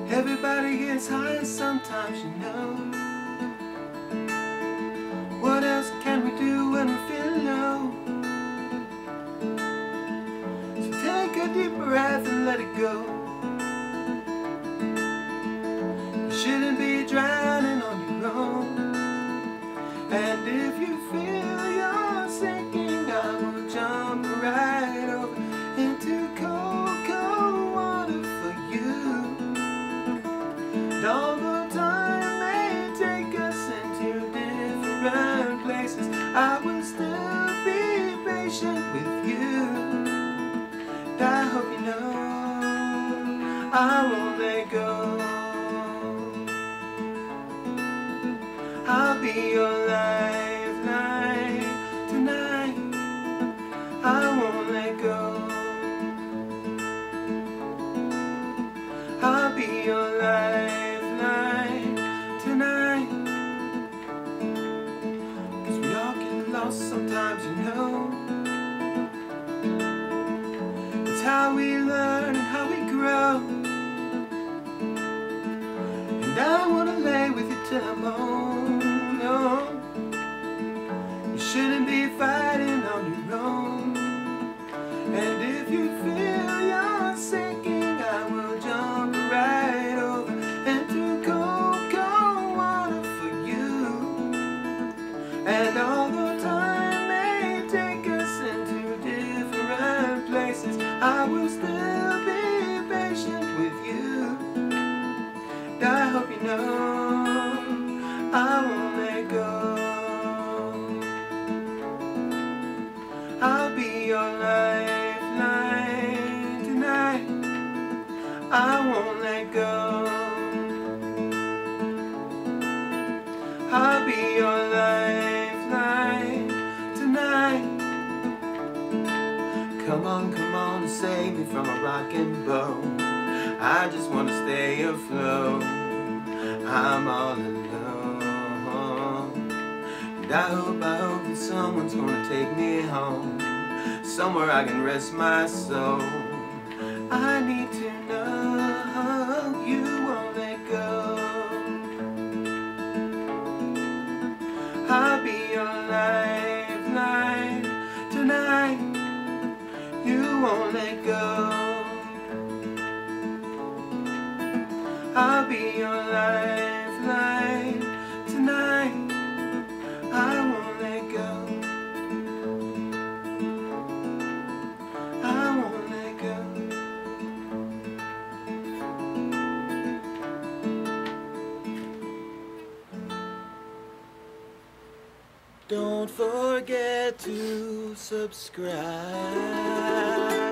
Everybody gets high sometimes, you know. What else can we do when we feel low? So take a deep breath and let it go. You shouldn't be drowning on your own. And if you feel you're sinking, I will jump right over into cold, cold water for you. And although time may take us into different places, I will still be patient with you. And I hope you know I won't let go. I'll be your lifeline tonight. I won't let go. I'll be your lifeline tonight. 'Cause we all get lost sometimes, you know. It's how we learn and how we grow. And I wanna lay with you till I'm old. No, you shouldn't be fighting on your own. And if you feel you're sinking, I will jump right over into cold, cold water for you. And although time may take us into different places, I will still be patient with you. And I hope you know I won't let go. I'll be your lifeline tonight. I won't let go. I'll be your lifeline tonight. Come on and save me from a rocking boat. I just wanna stay afloat. I'm all alone. And I hope that someone's gonna take me home, somewhere I can rest my soul. I need to know you won't let go. I'll be your lifeline tonight. You won't let go. I'll be your lifeline tonight. I won't let go. I won't let go. Don't forget to subscribe.